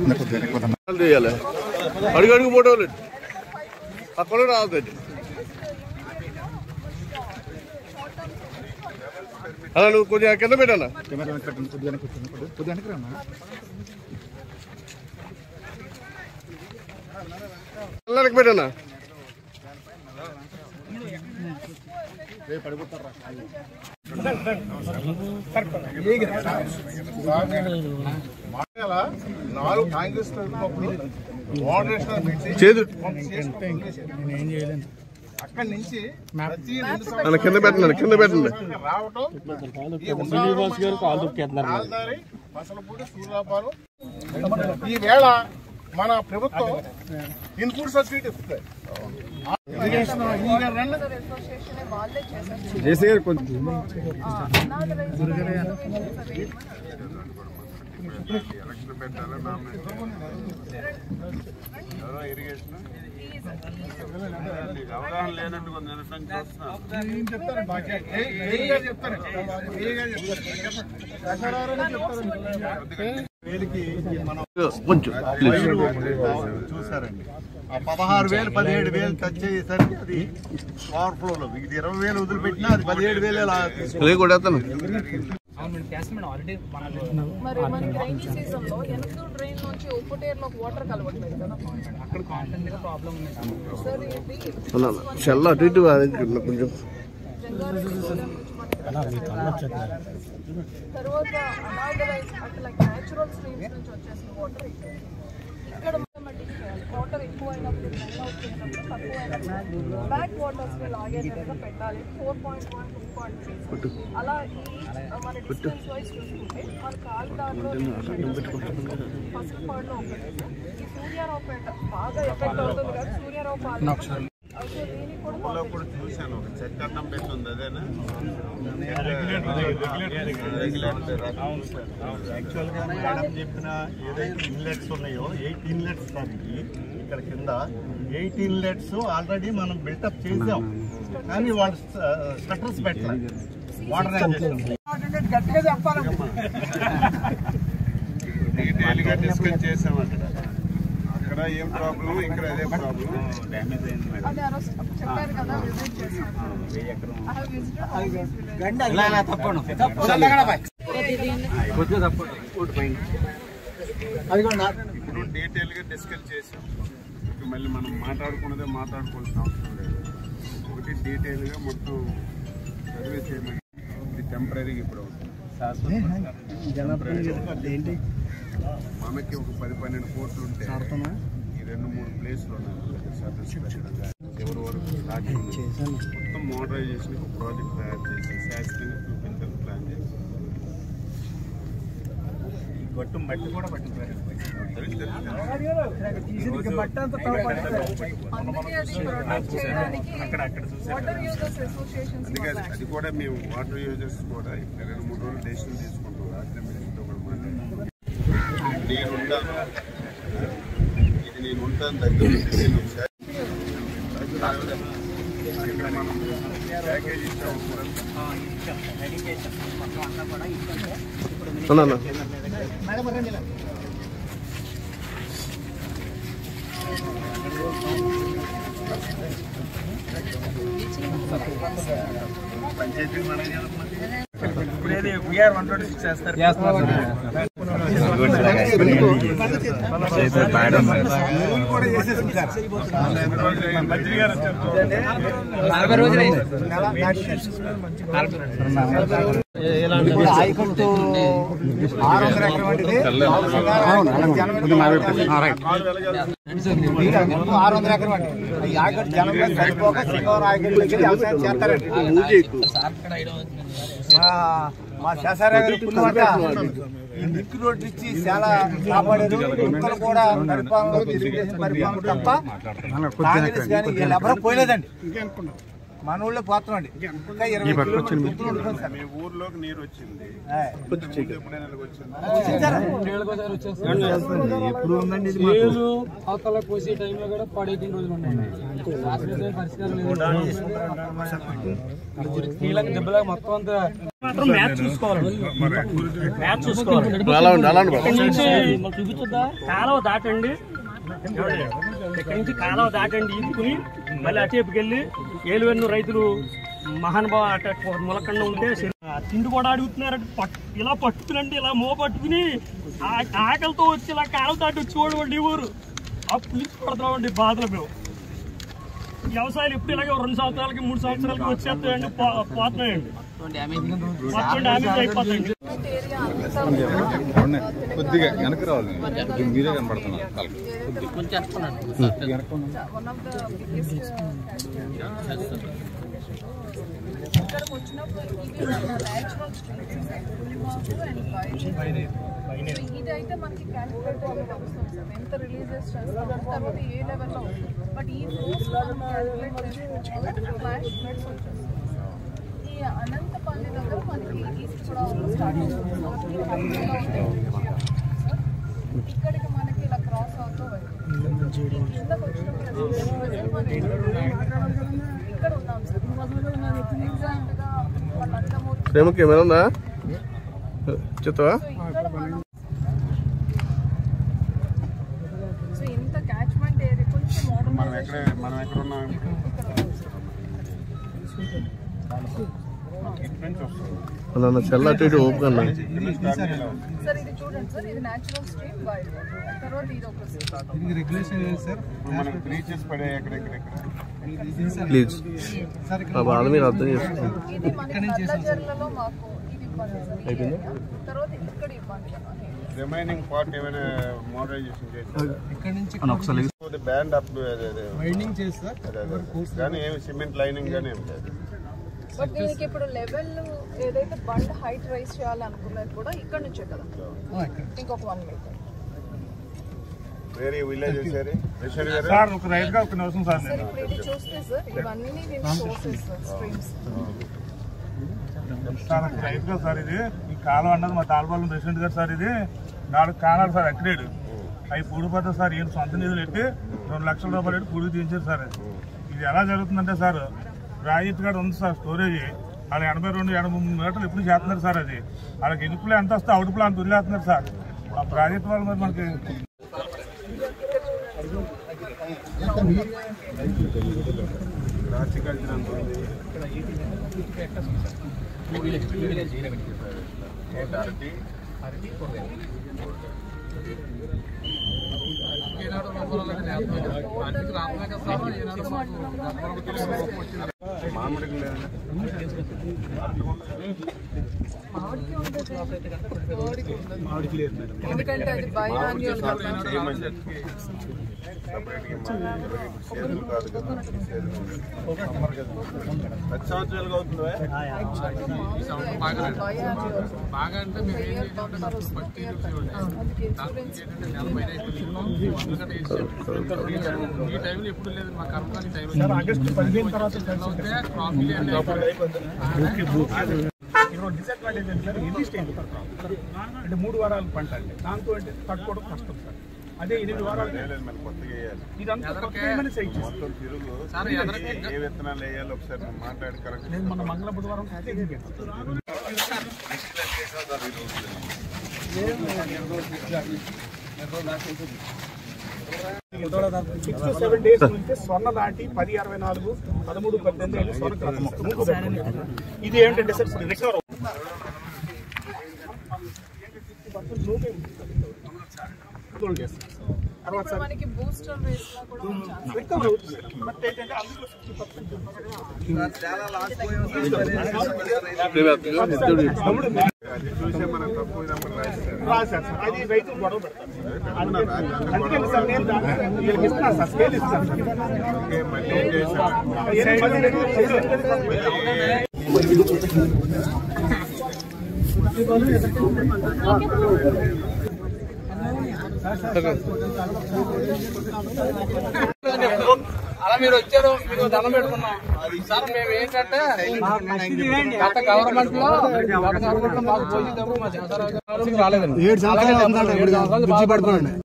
చేయాలి అడుగు అడుగు ఫోటోలు పక్కన రావద్దండి. అలా నువ్వు కొద్దిగా కింద పెట్టానా పిల్లలకి పెట్టానా కాంగ్రెస్ అక్కడి నుంచి కింద పెట్టండి కింద పెట్టండి రావటం సూర్యాపాలెం ఈ వేళ మన ప్రభుత్వం ఇన్పుట్ సబ్సిడీ ఇస్తుంది. అవగాహన లేనట్టు చూసారండి. ఆ 16,000 17,000 టచ్ అయ్యేసరికి అది పవర్ ఫ్లోలో ఇది 20,000 వదిలిపెట్టినా అది 17,000 కూడా మరి మనకి రైనీ సీజన్ లో ఎనకూరు డ్రైన్ నుంచి ఉప్పుటేరులోకి వాటర్ కలవట్లేదు కదా, అక్కడ కాంటెంట్ ప్రాబ్లం ఉంది సార్. ఇది చల్ల అటు ఇటు కొంచెం తర్వాత అనాథరైజ్ అట్లా న్యాచురల్ స్ట్రీమ్స్ నుంచి వచ్చేసిన వాటర్ ఇక్కడ వాటర్ ఎక్కువైనప్పుడు డ్రైన్ అవుట్ చేసినప్పుడు తక్కువైనప్పుడు బ్యాక్ వాటర్స్ లాగేటట్టుగా పెట్టాలి. 4.1 2.3 అలా మన డిస్టెన్స్ వైజ్ చూసుకుంటే మన కాలిదారిలో ఫస్ట్ పార్ట్లో ఒకటి ఈ సూర్యారావుపేట బాగా ఎఫెక్ట్ అవుతుంది కదా. సూర్యారావుపేట కూడా చూశాను, ఒక చెక్ అన్నం పెట్టుంది అదేనా యాక్చువల్గా మేడం చెప్పిన ఏదైతే ఇన్లెట్స్ ఉన్నాయో 8 ఇన్లెట్స్ ఇక్కడ కింద 8 ఇన్లెట్స్ ఆల్రెడీ మనం బిల్టప్ చేసాం, కానీ వాళ్ళు స్ట్రక్చర్స్ పెట్టలేదు. వాటర్ గట్టిగా చెప్పాలి, డీటెయిల్గా డిస్కస్ చేసాం. అక్కడ ఏం ప్రాబ్లం, ఇక్కడ అదే ప్రాబ్లం. డ్యామేజ్ అయింది ఇప్పుడు డీటెయిల్ గా డిస్కస్ చేసాం. మళ్ళీ మనం మాట్లాడుకున్నదే మాట్లాడుకోవాల్సిన అవసరం లేదు. ఒకటి డీటెయిల్ గా మొత్తం సర్వే చేయమని. ఇది టెంపరీగా ఇప్పుడు మనకి ఒక 10-12 కోట్లు ఉంటే ఈ 2-3 ప్లేస్లు ఉన్నాయి. ఎవరి వరకు మొత్తం మోడరైజేషన్ ఒక ప్రాజెక్ట్ తయారు చేసి శాస్త్రంగా చూపించాలని ప్లాన్ చేసి గట్టు మట్టి కూడా పట్టిపోయారు. అందుకే అది కూడా మేము వాటర్ యూజర్స్ కూడా ఇక్కడ 2-3 రోజులు డెసిషన్ తీసుకుంటాం. రాత్రి మినిస్టర్తో కూడా మాట్లాడుతున్నాం. ఇది నేను ఉంటాను దగ్గర నేను ఒకసారి ఇక్కడ మనం ప్యాకేజ్ ఇచ్చాము. పంచాయతీ మేనేజర్ వీఆర్ 126 చేస్తారు. ఆయకట్టు 600 ఎకరం వంటిది 600 ఎకరం వంటి ఈ ఆయకట్టు జనం సరిపోక సింగవరం ఆయకట్టు వ్యవసాయం చేస్తారండి. మా శాసనసభ ఈ లింక్ రోడ్డు ఇచ్చి చాలా కాపాడారు. కుక్కలు కూడా పరిపాలన తప్ప కాంగ్రెస్ కానీ వీళ్ళు ఎవరూ పోయలేదండి. మన ఊళ్ళో పోతామండి ఇంకా 20 కిలోమీటర్లు సార్. మీ ఊర్లోకి నీరు వచ్చింది ఎప్పుడు ఉందండి ఇది అవతల కోసే టైంలో కూడా పడేటిన రోజులు ఉన్నాయి. పరిష్కారం లేదు. దెబ్బలాగా మొత్తం అంతా మ్యాచ్ చూసుకోవాలి. మ్యాచ్ చూసుకోవాలి. చూపించుద్దా కాలువ దాటండి, ఇక్కడి నుంచి కాలువ దాటండి ఈదుకుని మళ్ళీ అచేపుకెళ్ళి ఏలువెన్ను రైతులు మహానుభావ అట ములకండ ఉంటే తిండి కూడా అడుగుతున్నారంటే ఇలా పట్టుకునండి, ఇలా మో పట్టుకుని ఆకలితో వచ్చి ఇలా కాలువ దాటి వచ్చి చూడండి ఊరు అప్పుడు నుంచి పడుతున్నామండి బాధలు. మేము వ్యవసాయాలు ఎప్పుడు ఇలాగే 2 సంవత్సరాలకి 3 సంవత్సరాలకి వచ్చేస్తాయండి, పోతున్నాయండి, మొత్తం డ్యామేజ్ అయిపోతాయండి. కొద్దిగా వెనక్కి రావాలి, మీరే కనపడుతున్నారు. ఇక్కడికి వచ్చినప్పుడు ఇవి న్యాచురల్ స్ట్రీమ్స్ అండ్ ఇది అయితే మనకి క్యాలిక్యులేట్ వస్తుంది సార్, ఎంత రిలీజెస్ చేస్తాము తర్వాత ఏ లెవెల్లో ఉంది. బట్ ఈ ఫ్లోస్ క్యాలిక్యులేట్ ఫ్లాష్ ఫ్లడ్స్ వచ్చేస్తుంది. ఈ అనంతపల్లి దగ్గర మనకి ఈస్ట్ గోదావరిలో స్టార్ట్ అవుతుంది. ఇక్కడికి మనకి ఇలా క్రాస్ అవుతూ వెళ్తుంది. కిందకు వచ్చినప్పుడు ఇక్కడ ఉన్నాం సార్. ఎగ్జాక్ట్ గా వాళ్ళంతా ప్రేమకి ఏమైనా ఉందా చెత్తవా? సో ఇంత క్యాచ్మెంట్ ఏరియా కొంచెం మనం ఎక్కడ ఉన్నాం అన్న చెల్ల అటు ఇటు ఓపుకన్నా సార్. ఇది చూడండి సార్, ఇది న్యాచురల్ స్ట్రీమ్ వైడ్ తర్వాత ఇది ఒక రెగ్యులేషన్ సార్. మనకు బ్రీచెస్ పడే ఎక్కడెక్కడెక్కడ ప్లీజ్ ఆ బాధ మీరు అర్థం చేసుకోండి. ఇది మనకి నల్లజర్లలో మాకు ఇది ఇబ్బంది సార్ ఈ ఏరియా. తర్వాత ఇక్కడ ఇబ్బంది రిమైనింగ్ పార్ట్ ఏమైనా మోడరైజేషన్ చేస్తారు ఇక్కడ నుంచి బ్యాండ్ అప్ వైండింగ్ చేస్తారు కానీ ఏమి సిమెంట్ లైనింగ్ గానీ ఏం లేదు. బట్ దీనికి ఇప్పుడు లెవెల్ ఏదైతే బండ్ హైట్ రైజ్ చేయాలనుకున్నది కూడా ఇక్కడ నుంచే కదా, ఇంకొక 1 మీటర్. వేరే విలేజ్ సార్ ఒక రైతుగా ఒక నిమిషం సార్. సార్ ఇప్పుడు ఇది చూస్తే సార్ ఇవన్నీ దీని సోర్సెస్ స్ట్రీమ్స్. సార్ ఒక రైతుగా సార్ ఇది ఈ కాలం అన్నది మా తాళపాలెం ప్రెసిడెంట్ గారు సార్. ఇది 4 కాలాలు సార్ అక్రేడు అవి పూడిపోతే సార్ ఈయన సొంత నిధులు పెట్టి 2 లక్షల రూపాయలు పెట్టి పూడికి తీయించారు సార్. ఇది ఎలా జరుగుతుందంటే సార్ ప్రాజెక్ట్ కూడా ఉంది సార్ స్టోరేజ్. వాళ్ళు 82-83 మీటర్లు ఎప్పుడు చేస్తున్నారు సార్. అది వాళ్ళకి ఇనుపులో ఎంత వస్తే అవుట్పులో అంత వదిలేస్తున్నారు సార్. ఆ ప్రాజెక్ట్ వాళ్ళు మరి మనకి ఎందుకంటే అది బైనాన్యువల్ బాగా అంటే మేము ఏం ఈ టైంలో ఎప్పుడు లేదు మా కర్మకాలి టైం ఆగస్టు 15 తర్వాత డిసడ్వాంటేజ్ ఏంటి సార్, ఎన్ని స్టేజ్ అంటే 3 వారాల పంట అంటే దాంతో అంటే తట్టుకోవడం కష్టం సార్. అదే 8 వారాలు ఇదంతా మొత్తం తిరుగు ఏ విత్తనాలు వేయాలి ఒకసారి మాట్లాడి కరెక్ట్. నేను మన మంగళ బుధవారం 6 to 7 days నుంచి స్వర్ణ దాటి 10-64, 13-18 స్వర్ణ. ఇది ఏంటంటే సార్ రికవర్ మనకి బూస్టర్ రేస్ లో కూడా రికవర్ అవుతుంది. బట్ ఏంటంటే అందులో 60% అది చూసే మనం తప్పు రాశారు సార్. అది రైతులు గొడవ పెడతారు. అందుకని సార్ నేను వీళ్ళకి ఇస్తాను సార్, స్కేల్ ఇస్తాను సార్. మళ్ళీ ఏం చేశారు Okay. అలా మీరు వచ్చారు, మీకు దండం పెట్టుకున్నాం సార్. మేము ఏంటంటే గత గవర్నమెంట్ లో మాకు పోయింది, మా రాలేదండి. 7 సంవత్సరాలు